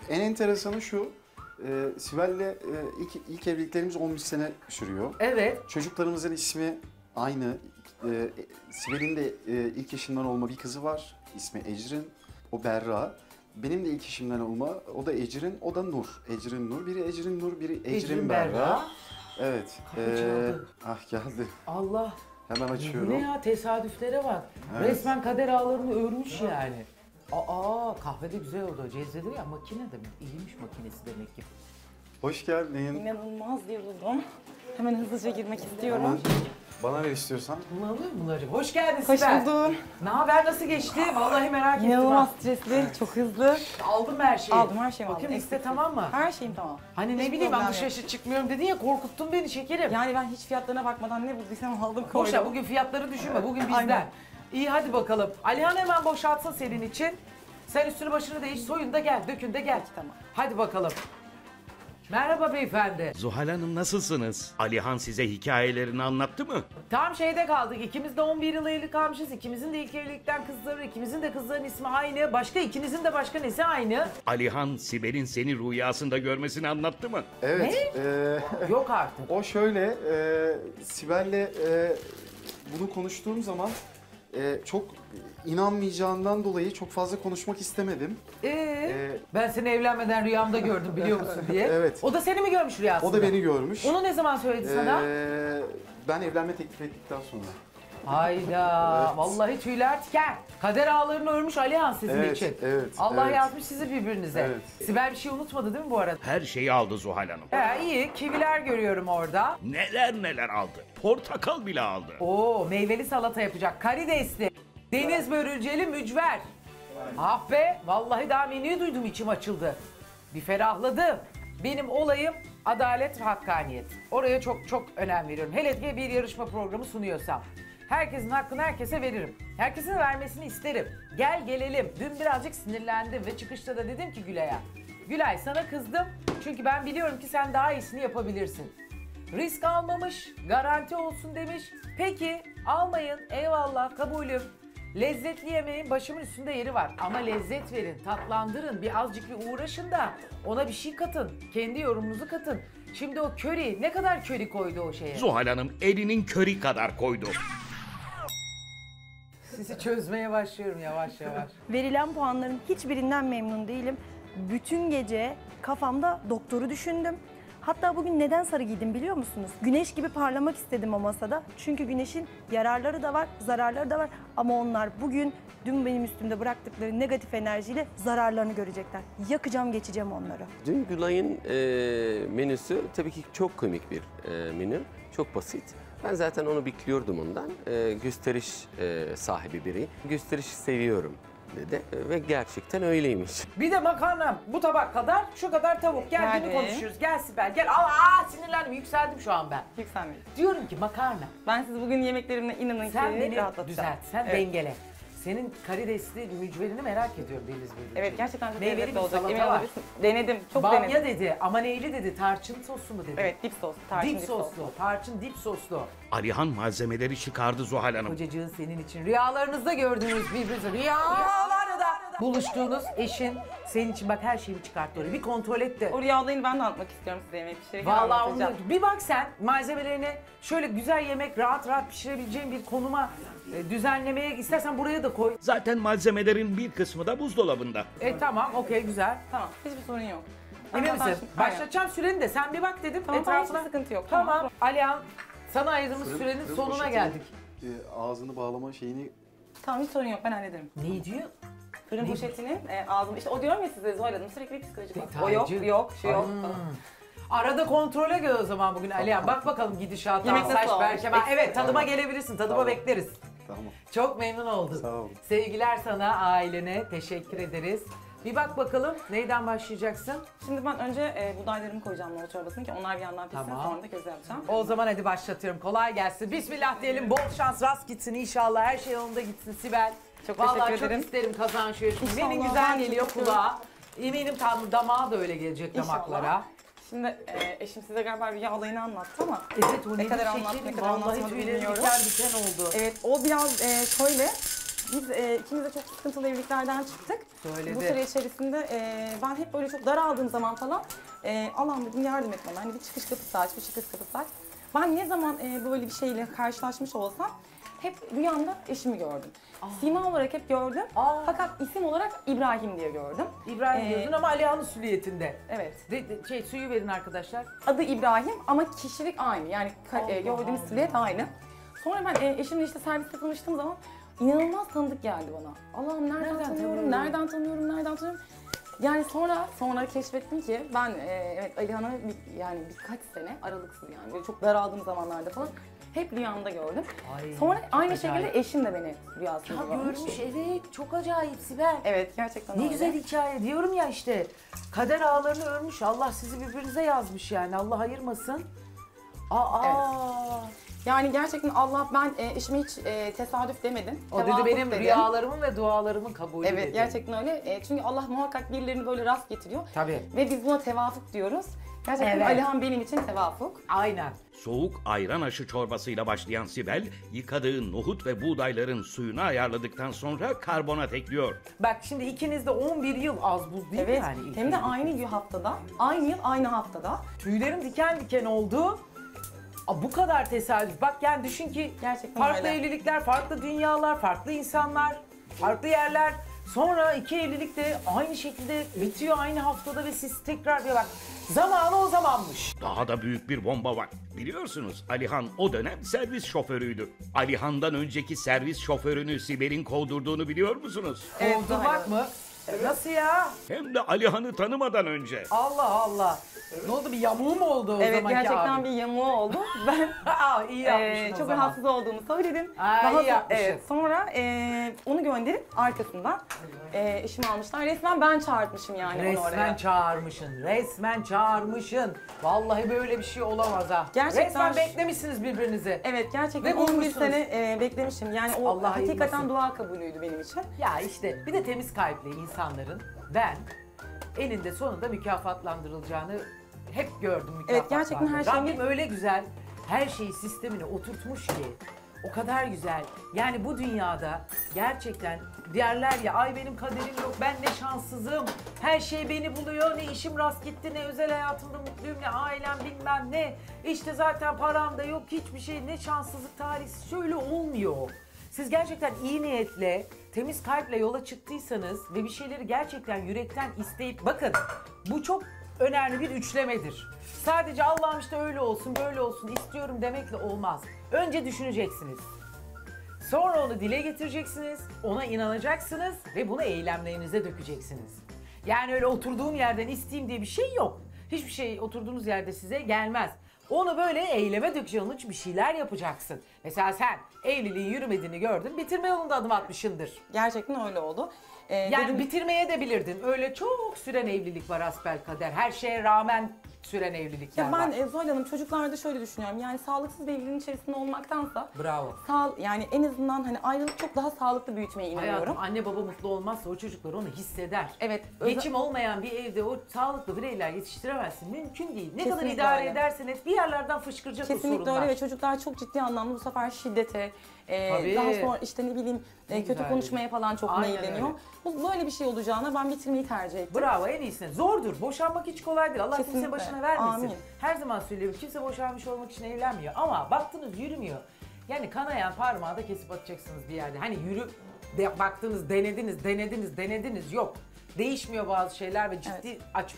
En enteresanı şu, Sibel'le ilk evliliklerimiz 11 sene sürüyor. Evet. Çocuklarımızın ismi aynı. Sibel'in de ilk eşinden olma bir kızı var. İsmi Ecrin, o Berra. Benim de ilk eşimden olma, o da Ecrin, o da Nur. Ecrin Nur, biri Ecrin Nur, biri Ecrin Berra. Evet. Geldi. Allah. Hemen açıyorum. Ne ya, tesadüflere bak. Evet. Resmen kader ağlarını örmüş yani. Kahve de güzel oldu. Cezvede ya, makine demek. İyiymiş makinesi demek ki. Hoş geldin. İnanılmaz yoruldum. Hemen hızlıca girmek istiyorum. Hemen bana ver istiyorsan. Bunu alayım bunları. Hoş geldin Hoş Sibel. buldum. Ne haber, nasıl geçti? Vallahi merak ettim. İnanılmaz stresli, çok hızlı. Aldın mı her şeyi? Aldım, her şeyimi aldım. Bakayım liste Eksiksiz. tamam mı? Her şeyim tamam. Hani ne Hiç bileyim, ben problem yok. dışarı çıkmıyorum dedin ya, korkuttun beni şekerim. Yani ben hiç fiyatlarına bakmadan ne bulduysam aldım koydum. Boşa, bugün fiyatları düşünme, bugün bizden. Aynen. İyi, hadi bakalım. Alihan hemen boşaltsın senin için. Sen üstünü başını değiş, soyun da gel, dökün de gel. Peki, tamam. Hadi bakalım. Merhaba beyefendi. Zuhal Hanım nasılsınız? Alihan size hikayelerini anlattı mı? Tam şeyde kaldık. İkimiz de 11 yıl evli kalmışız. İkimizin de ilk evlilikten kızları, ikimizin de kızların ismi aynı. Başka ikinizin de başka nesi aynı? Alihan Sibel'in seni rüyasında görmesini anlattı mı? Evet. Yok artık. O şöyle, Sibel'le bunu konuştuğum zaman çok inanmayacağından dolayı çok fazla konuşmak istemedim. Ben seni evlenmeden rüyamda gördüm biliyor musun diye. Evet. O da seni mi görmüş rüyasında? O da beni görmüş. Onu ne zaman söyledi sana? Ben evlenme teklif ettikten sonra. Hayda, Evet. vallahi tüyler tiken. Kader ağlarını örmüş Alihan sizin Evet, için. evet, Allah evet. yazmış sizi birbirinize. Evet. Sibel bir şey unutmadı değil mi bu arada? Her şeyi aldı Zuhal Hanım. İyi, kiviler görüyorum orada. Neler neler aldı. Portakal bile aldı. Oo, meyveli salata yapacak, karidesli, deniz börülceli mücver. Ah be, vallahi daha menüyü duydum, içim açıldı. Bir ferahladım. Benim olayım adalet ve hakkaniyet. Oraya çok çok önem veriyorum. Hele ki bir yarışma programı sunuyorsam. Herkesin hakkını herkese veririm. Herkesin vermesini isterim. Gel gelelim. Dün birazcık sinirlendim ve çıkışta da dedim ki Gülay'a. Gülay, sana kızdım çünkü ben biliyorum ki sen daha iyisini yapabilirsin. Risk almamış, garanti olsun demiş. Peki almayın, eyvallah, kabulüm. Lezzetli yemeğin başımın üstünde yeri var. Ama lezzet verin, tatlandırın, bir azıcık bir uğraşın da ona bir şey katın. Kendi yorumunuzu katın. Şimdi o köri, ne kadar köri koydu o şeye? Zuhal Hanım elinin körü kadar koydu. Sizi çözmeye başlıyorum yavaş yavaş. Verilen puanların hiçbirinden memnun değilim. Bütün gece kafamda doktoru düşündüm. Hatta bugün neden sarı giydim biliyor musunuz? Güneş gibi parlamak istedim o masada. Çünkü güneşin yararları da var, zararları da var. Ama onlar bugün dün benim üstümde bıraktıkları negatif enerjiyle zararlarını görecekler. Yakacağım, geçeceğim onları. Dün Gülay'ın menüsü tabii ki çok komik bir menü. Çok basit. Ben zaten onu bekliyordum ondan. Gösteriş sahibi biri. Gösterişi seviyorum dedi ve gerçekten öyleymiş. Bir de makarna bu tabak kadar, şu kadar tavuk. Gel Geldi. günü konuşuyoruz. Gel Sibel, gel. Sinirlendim, yükseldim şu an ben. Yükselmedim. Diyorum ki makarna. Ben sizi bugün yemeklerimle inanın Sen ki beni rahatlatacağım. düzelt, sen Evet. dengele. Senin karidesli mücverini merak ediyorum deniz börülceli. Evet, gerçekten çok Meyveli lezzetli bir olacak. salata Emin var. olabilirsin. Denedim, çok Bamya denedim. dedi, ama neyli dedi, tarçın soslu mu dedi? Evet, dip sos, tarçın Dip soslu, tarçın dip soslu. Alihan malzemeleri çıkardı Zuhal Hanım. Kocacığın senin için rüyalarınızda gördüğünüz birbirinizi, rüyalarda buluştuğunuz eşin senin için bak her şeyini çıkarttı oraya. Bir kontrol et de. O rüya olayını ben de anlatmak istiyorum size yemek pişirirken Vallahi anlatacağım. onu, bir bak sen malzemelerini şöyle güzel yemek rahat rahat pişirebileceğin bir konuma düzenlemeye istersen buraya da koy. Zaten malzemelerin bir kısmı da buzdolabında. Tamam, okey, güzel. Tamam, hiçbir sorun yok. Emin Ben misin? zaten- Aynen. Başlatacağım süreni de sen bir bak dedim. Tamam, etrafına. hiçbir sıkıntı yok. Tamam. Tamam. Alihan, sana ayırdığımız sürenin Fırın sonuna poşetini, geldik. Ağzını bağlama şeyini... Tamam, hiç sorun yok, ben hallederim. Ne diyor? Fırın poşetinin ağzını, işte o diyorum ya size Zuhal Hanım, sürekli bir psikolojik var. O Detaycı. yok, yok, şu yok. Arada kontrole gel o zaman bugün Alihan. Bak bakalım gidişata, Yemek nasıl saç, olmuş? berkeman. Evet, tadıma Tamam. gelebilirsin. Tadıma Tamam. bekleriz. Tamam. Çok memnun oldum. Sağ ol. Sevgiler sana, ailene. Teşekkür ederiz. Bir bak bakalım neyden başlayacaksın? Şimdi ben önce buğdaylarımı koyacağım nohut çorbasını ki onlar bir yandan pişsin, Tamam. sonra da köze yapacağım. O zaman hadi başlatıyorum. Kolay gelsin. Bismillah diyelim. Bol şans, rast gitsin inşallah. Her şey yolunda gitsin Sibel. Çok Vallahi teşekkür ederim. çok isterim kazanç yarışması. İnşallah, Senin ben güzel çok geliyor istiyorum. kulağa. Eminim tam damağa da öyle gelecek İnşallah. damaklara. Şimdi eşim size galiba rüya olayını anlattı ama Evet, o ne kadar şekerim. ne kadar Vallahi anlatmadı tüylerim bilmiyorum. diken diken oldu. Evet, o biraz şöyle, Biz ikimiz de çok sıkıntılı evliliklerden çıktık. Söyledi. Bu süre içerisinde ben hep böyle çok daraldığım zaman falan Allah'ım dedim yardım et bana. Hani bir çıkış kapısı aç, bir çıkış kapısı aç. Ben ne zaman böyle bir şeyle karşılaşmış olsam hep rüyamda eşimi gördüm. Sima olarak hep gördüm. Fakat isim olarak İbrahim diye gördüm. İbrahim diyorsun ama Alihan'ın süliyetinde. Evet. Suyu verin arkadaşlar. Adı İbrahim ama kişilik aynı. Yani gördüğümüz silüet aynı. Sonra ben eşimle işte serviste tanıştığım zaman inanılmaz tanıdık geldi bana. Allah'ım nereden tanıyorum, nereden tanıyorum. Yani sonra keşfettim ki ben evet Alihan'ı yani birkaç sene aralıksız yani böyle çok daraldığım zamanlarda falan hep rüyamda gördüm. Ay, Sonra çok aynı acayip. şekilde eşim de beni rüyasında görmüş. Evet, çok acayip Sibel. Evet gerçekten Ne öyle. güzel hikaye diyorum ya işte. Kader ağlarını örmüş. Allah sizi birbirinize yazmış yani. Allah ayırmasın. Yani gerçekten Allah ben eşime hiç tesadüf demedim. O dedi Tevafuk benim dedim. rüyalarımın ve dualarımın kabulü Evet dedi. gerçekten öyle. Çünkü Allah muhakkak birilerini böyle rast getiriyor. Tabii. Ve biz buna tevafuk diyoruz. Gerçekten Evet. Alihan benim için tevafuk. Aynen. Soğuk ayran aşı çorbasıyla başlayan Sibel, yıkadığı nohut ve buğdayların suyunu ayarladıktan sonra karbonat ekliyor. Bak şimdi ikiniz de 11 yıl az buz değil mi Evet. yani? ilk Hem de evlilik? aynı haftada, aynı yıl, aynı haftada. Tüylerim diken diken oldu. Bu kadar tesadüf. Bak yani düşün ki Gerçekten farklı öyle. evlilikler, farklı dünyalar, farklı insanlar, farklı yerler. Sonra iki evlilik de aynı şekilde bitiyor aynı haftada ve siz tekrar bir bak. Zamanı o zamanmış. Daha da büyük bir bomba var. Biliyorsunuz Alihan o dönem servis şoförüydü. Alihan'dan önceki servis şoförünü Sibel'in kovdurduğunu biliyor musunuz? Kovdurmak mı? Nasıl ya? Hem de Alihan'ı tanımadan önce. Allah Allah. Ne oldu bir yamuğu mu oldu o Evet zamanki gerçekten abi? bir yamuğu oldu. Ben İyi yapmışsın o çok zaman. rahatsız olduğumu söyledim. İyi yapmışsın. Evet, sonra onu gönderip arkasından eşimi almışlar. Resmen ben çağırtmışım yani onu Resmen oraya. çağırmışsın. Resmen çağırmışsın. Vallahi böyle bir şey olamaz ha. Gerçekten Resmen beklemişsiniz birbirinizi. Evet gerçekten Ve 11 bulmuşsunuz. sene beklemişim. Yani o Allah hakikaten ayırmasın. dua kabulüydü benim için. Ya işte bir de temiz kalpli insanların ben eninde sonunda mükafatlandırılacağını hep gördüm Evet, gerçekten her şeyin Rabbim öyle güzel her şeyi sistemine oturtmuş ki o kadar güzel. Yani bu dünyada gerçekten derler ya ay benim kaderim yok ben ne şanssızım. Her şey beni buluyor ne işim rast gitti ne özel hayatımda mutluyum ne ailem bilmem ne. İşte zaten param da yok hiçbir şey ne şanssızlık talihsiz şöyle olmuyor. Siz gerçekten iyi niyetle, temiz kalple yola çıktıysanız ve bir şeyleri gerçekten yürekten isteyip bakın bu çok önemli bir üçlemedir. Sadece Allah'ım işte öyle olsun böyle olsun istiyorum demekle olmaz. Önce düşüneceksiniz. Sonra onu dile getireceksiniz, ona inanacaksınız ve bunu eylemlerinize dökeceksiniz. Yani öyle oturduğum yerden isteyeyim diye bir şey yok. Hiçbir şey oturduğunuz yerde size gelmez. Onu böyle eyleme dökeceksin, onun için bir şeyler yapacaksın. Mesela sen evliliğin yürümediğini gördün, bitirme yolunda adım atmışsındır. Gerçekten öyle oldu. Yani Dedim- bitirmeye de bilirdin. Öyle çok süren evlilik var hasbelkader. Her şeye rağmen süren evlilikler Ya var. ben Zuhal Hanım çocuklarda şöyle düşünüyorum. Yani sağlıksız bir evliliğin içerisinde olmaktansa Bravo. yani en azından hani ayrılık çok daha sağlıklı büyütmeye inanıyorum. Hayatım anne baba mutlu olmazsa o çocuklar onu hisseder. Evet. Geçim olmayan bir evde o sağlıklı bireyler yetiştiremezsin. Mümkün değil. Ne kadar Kesinlikle idare öyle. edersen et bir yerlerden fışkıracak o Kesinlikle sorunlar. öyle ve çocuklar çok ciddi anlamda bu sefer şiddete, Tabii. daha sonra işte ne bileyim kötü güzel konuşmaya falan çok Aynen meyilleniyor. öyle. Bu böyle bir şey olacağına ben bitirmeyi tercih ettim. Bravo en iyisine. Zordur. Boşanmak hiç kolay değil. Allah kimse Kesinlikle. başına vermesin. Amin. Her zaman söylüyorum. Kimse boşanmış olmak için evlenmiyor. Ama baktınız yürümüyor. Yani kanayan parmağı da kesip atacaksınız bir yerde. Hani baktınız, denediniz. Yok. Değişmiyor bazı şeyler ve ciddi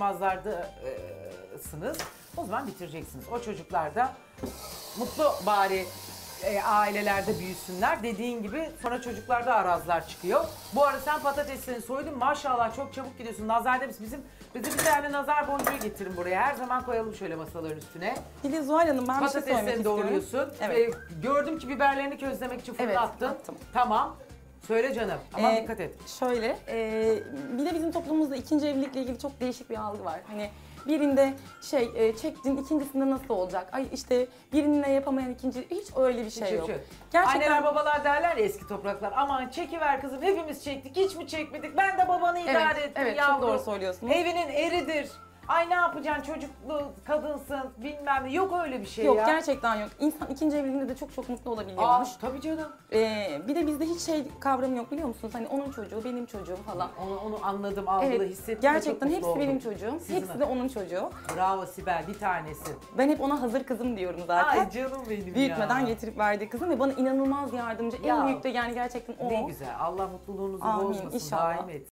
açmazlardasınız. O zaman bitireceksiniz. O çocuklar da mutlu bari ailelerde büyüsünler. Dediğin gibi sonra çocuklarda arazlar çıkıyor. Bu arada sen patateslerini soydun maşallah çok çabuk gidiyorsun. Nazar demiş bize bir tane nazar boncuğu getirin buraya. Her zaman koyalım şöyle masaların üstüne. Bir de Zuhal Hanım ben bir şey söylemek Patateslerini istiyorum. doğruyorsun. Evet. Gördüm ki biberlerini közlemek için fırına Evet, attın. attım. Tamam. Söyle canım. Ama dikkat et. Şöyle, bir de bizim toplumumuzda ikinci evlilikle ilgili çok değişik bir algı var. Hani birinde çektin, ikincisinde nasıl olacak? Ay işte birinle yapamayan ikinci, hiç öyle bir şey yok. Gerçekten Anneler babalar derler ya eski topraklar. Aman çekiver kızım hepimiz çektik hiç mi çekmedik? Ben de babanı idare ettim evet, yavrum. çok doğru söylüyorsunuz. Evinin eridir. Ay ne yapacaksın çocuklu kadınsın bilmem ne. Yok öyle bir şey Yok ya. gerçekten yok. İnsan ikinci evliliğinde de çok çok mutlu olabiliyormuş. Tabii canım. Bir de bizde hiç şey kavramı yok biliyor musunuz? Hani onun çocuğu, benim çocuğum falan. Onu anladım, algıda Evet, hissettim. gerçekten Çok hepsi mutlu benim oldum. çocuğum. Sizin Hepsi de onun çocuğu. Bravo Sibel, bir tanesi. Ben hep ona hazır kızım diyorum zaten. Ay canım benim Büyütmeden ya. getirip verdiği kızım ve bana inanılmaz yardımcı. Ya. En büyük de yani gerçekten o. Ne güzel. Allah mutluluğunuzu Amin, bozmasın, inşallah. daim etsin.